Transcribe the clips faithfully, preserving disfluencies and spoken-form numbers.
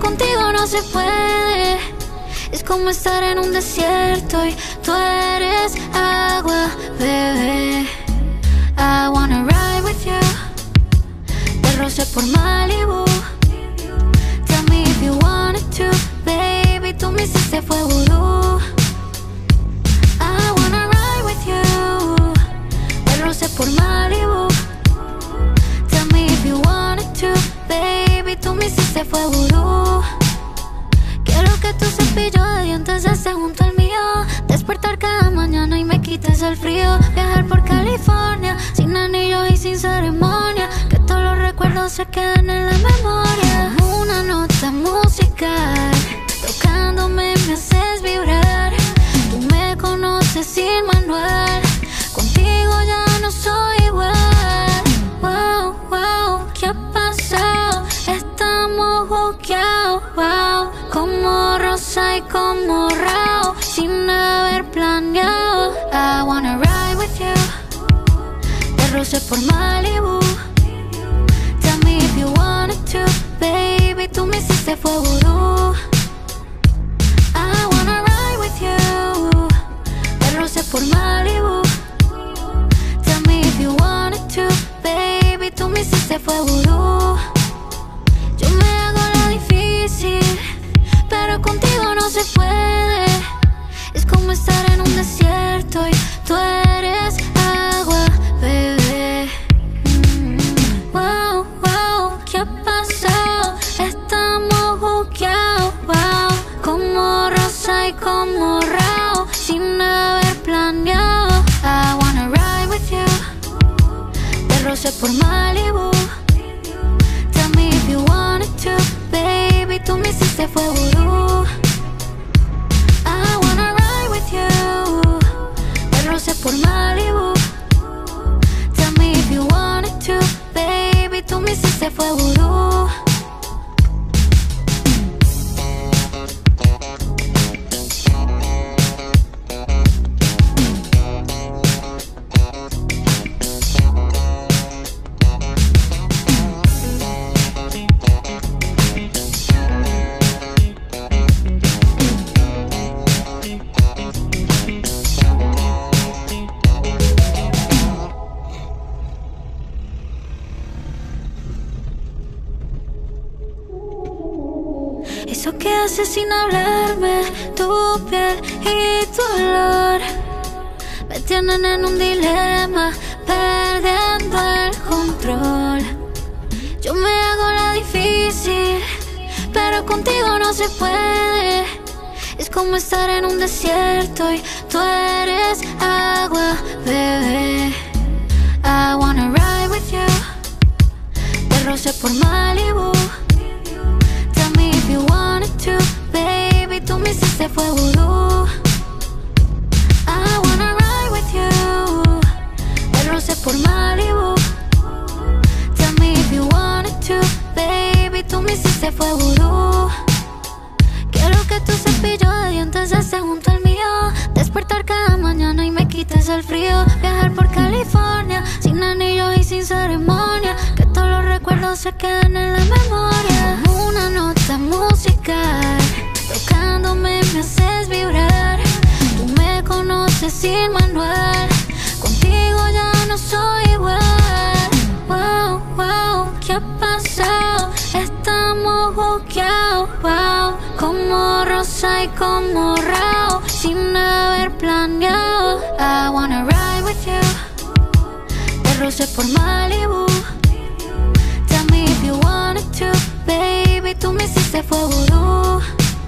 contigo no se puede. Es como estar en un desierto y tú eres agua, bebé. I wanna ride with you. Te rocé por Malibu. Tell me if you wanted to, baby. Tú me hiciste fue vudú. I wanna ride with you. Te rocé por Malibu. Tell me if you wanted to, baby. Tú me hiciste fue vudú. Quiero que tu cepillo de dientes esté junto al mío. Despertar cada mañana y me quites el frío. Viajar por California sin anillos y sin ceremonia. Que todos los recuerdos se queden en la memoria. Una nota musical tocándome me haces vibrar. Tú me conoces sin manual. Contigo ya no soy igual. Wow, wow, ¿qué ha pasado? Estamos buqueados, wow. Como rosa y como rao, sin haber planeado. I wanna ride with you. Te rocé por Malibu. Tell me if you wanted to, baby. Tú me hiciste fue vudú. I wanna ride with you. Te rocé por Malibu. Tell me if you wanted to, baby. Tú me hiciste fue vudú. Yo me hago la difícil, pero contigo no se puede. Es como estar en un desierto y tú eres agua, bebé. mm. Wow, wow, ¿qué ha pasado? Estamos buqueados, wow. Como rosa y como rao, sin haber planeado. I wanna ride with you. Te rocé por Malibu. Tell me if you wanted to, baby. Tú me hiciste fue vudú. I wanna ride with you. Te rocé por Malibu. Tell me if you wanted to, baby. Tú me hiciste fue vudú. Eso que haces sin hablarme, tu piel y tu olor, me tienen en un dilema, perdiendo el control. Yo me hago la difícil, pero contigo no se puede. Es como estar en un desierto y tú eres agua, bebé. I wanna ride with you. Te rocé por Malibu. Tell me if you wanted to, baby. Tú me hiciste fue vudú. I wanna ride with you. Te rocé por Malibu. Tell me if you wanted to, baby. Tú me hiciste fue vudú. Quiero que tu cepillo de dientes esté junto al mío. Despertar cada mañana y me quites el frío. Viajar por California sin anillos y sin ceremonia. Que todos los recuerdos se queden en la memoria. Una nota musical tocándome me haces vibrar. Tú me conoces sin manual. Contigo ya no soy igual. Wow, wow, ¿qué ha pasado? Estamos buqueados, wow. Como rosa y como rao, sin haber planeado. I wanna ride with you. Te rocé por Malibu. Tell me if you wanted to, baby. Tú me hiciste fue vudú.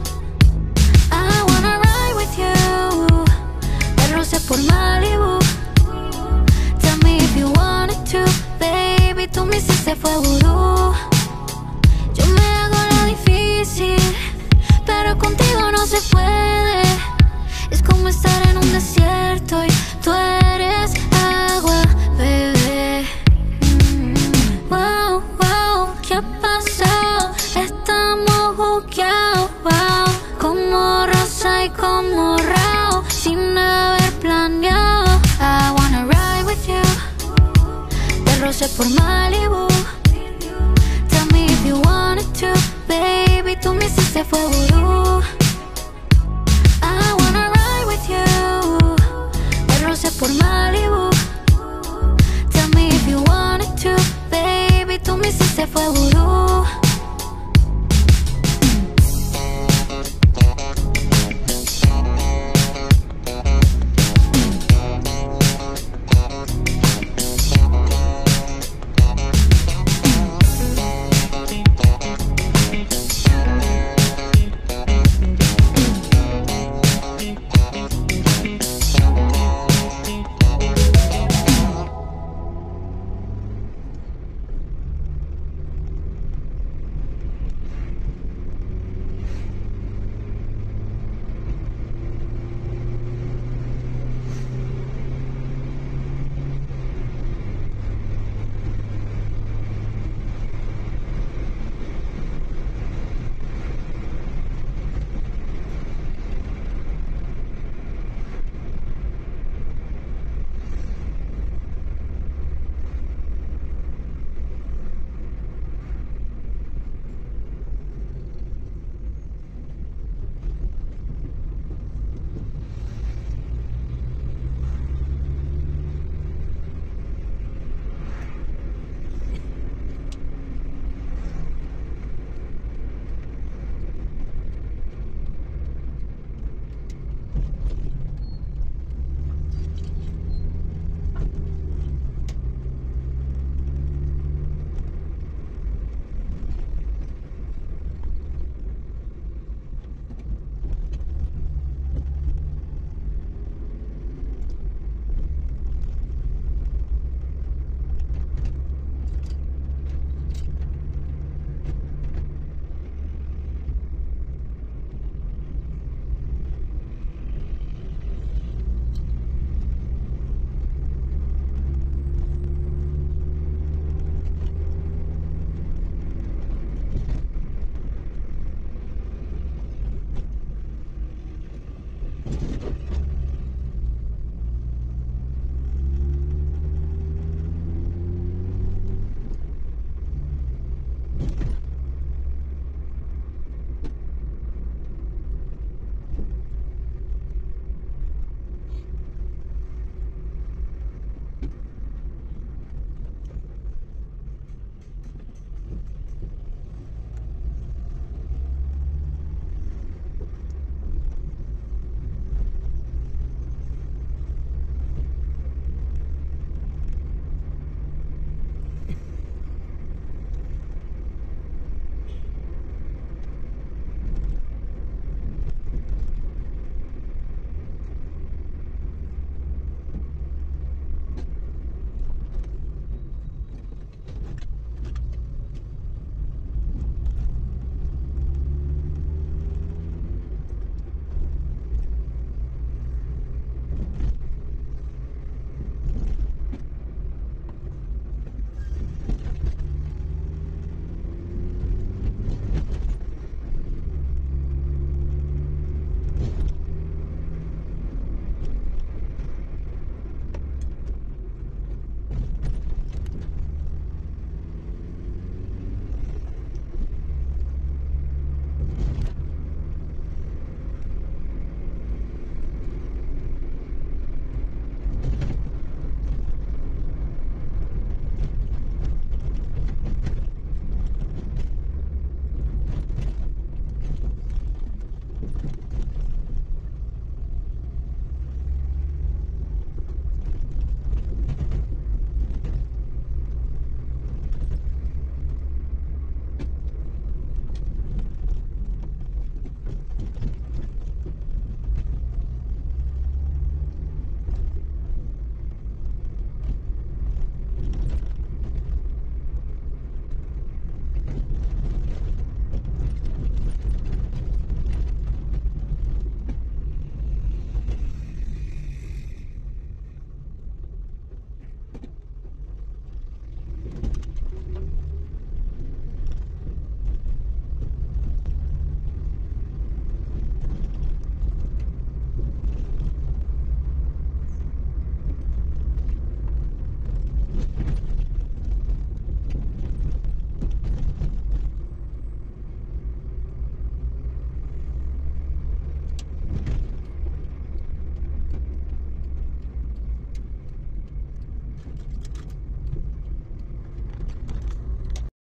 I wanna ride with you. Te rocé por Malibu. Tell me if you wanted to, baby. Tú me hiciste fue vudú. Yo me hago la difícil, pero contigo no se puede. Es como estar en un desierto y tú eres agua, bebé. mm. Wow, wow, ¿qué ha pasado? Estamos buqueados, wow. Como rosa y como rao, sin haber planeado. I wanna ride with you. Te rocé por Malibu. Tell me if you wanted to, baby. Tú me se fue vudú. I wanna ride with you, de roce por Malibu. Tell me if you wanted to, baby, tú me hiciste fue vudú.